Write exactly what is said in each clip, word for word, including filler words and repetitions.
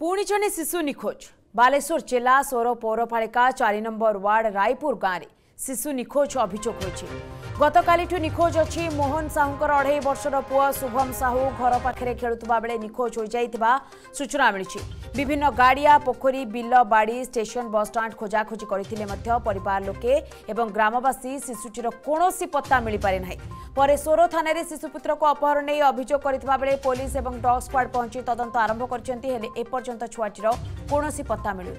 पुणी जने शिशु निखोज बालेश्वर जिला सोर पौरपालिका चार नंबर वार्ड रायपुर गाँव में शिशु निखोज अभियोग होती गतकाली निखोज अच्छी मोहन साहूर अढ़ाई वर्षर पुआ शुभम साहू घर पाखे खेलुवा बेले निखोज हो जाइथिबा सूचना मिली विभिन्न गाड़िया पोखरी बिल बाड़ी स्टेशन बस स्टाण्ड खोजाखोजी करथिले मध्य परिवार लोके एवं ग्रामवासी शिशुटीर कौनसी पत्ता मिल पारे नाही परे सोरो थाना रे शिशुपुत्र को अपहरण नहीं अभियोग करथिबा बेले पुलिस एवं डॉग स्क्वाड पहुंची तदंत आरंभ करछन्ती हेले एपर्यंत छुआटीर कौनसी पत्ता मिलुनी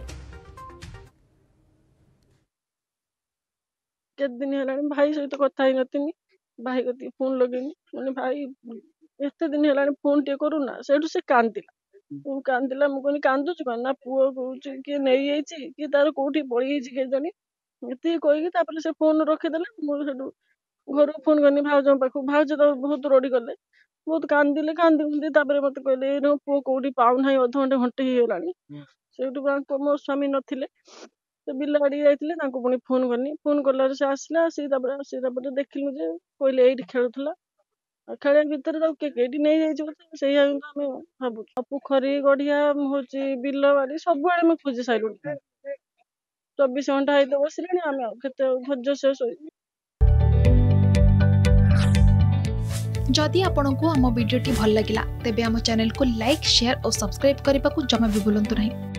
केत दिन है भाई सहित कथा ही नथिनी भाई कति फोन लगेनी मैंने भाई एते दिन है फोन टे करूना सेठू से कांदिला कांदिला मु कहनी कांदुच ना पुओ कहूची कि नहीं जाइछि कि तार कोठी पड़ी जाइछि के जानी एते कहि तापर से फोन रखि देले मु सेठू घर फोन करनी भाउज पाखु भाउज तो बहुत रोडी गले बहुत कांदिले कांदी कांदी तापर मते कहले नो पुओ कोठी पाउ नाही अध घंटे घंटे ही गेलानी सेठू मो स्वामी नथिले तो बिल बाड़ी जाइए पुणी फोन करनी फोन कला से आसला सी देखिलु जे कहले ये खेलुला खेल भितर कई नहीं जाइए भावु पोखरी गढ़िया हूँ बिल बाड़ी सब आड़े खोजी सारू चौबीस घंटा ही बसले आम धैर्य शेष हो जदि आपंक आम भिडी भल लगा तेब आम चैनल को लाइक शेयर और सब्सक्राइब करने को जमा भी भूलु नहीं।